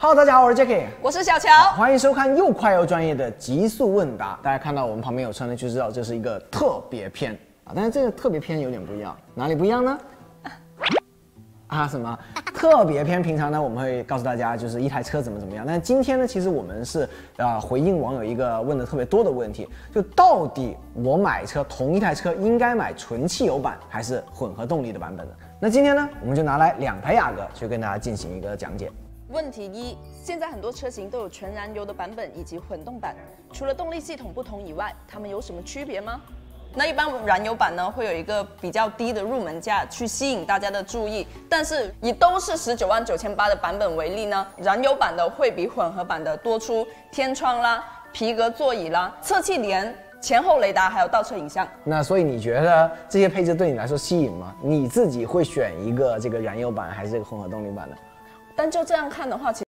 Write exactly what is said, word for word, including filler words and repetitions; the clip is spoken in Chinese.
Hello， 大家好，我是 Jacky， 我是小乔， 欢迎收看又快又专业的极速问答。大家看到我们旁边有车呢，就知道这是一个特别篇啊。但是这个特别篇有点不一样，哪里不一样呢？啊，什么特别篇？平常呢，我们会告诉大家就是一台车怎么怎么样。但是今天呢，其实我们是啊、呃、回应网友一个问的特别多的问题，就到底我买车同一台车应该买纯汽油版还是混合动力的版本呢？那今天呢，我们就拿来两台雅阁去跟大家进行一个讲解。 问题一：现在很多车型都有全燃油的版本以及混动版，除了动力系统不同以外，它们有什么区别吗？那一般燃油版呢，会有一个比较低的入门价去吸引大家的注意，但是以都是十九万九千八的版本为例呢，燃油版的会比混合版的多出天窗啦、皮革座椅啦、侧气帘、前后雷达还有倒车影像。 那所以你觉得这些配置对你来说吸引吗？你自己会选一个这个燃油版还是这个混合动力版呢？ 但就这样看的话，其实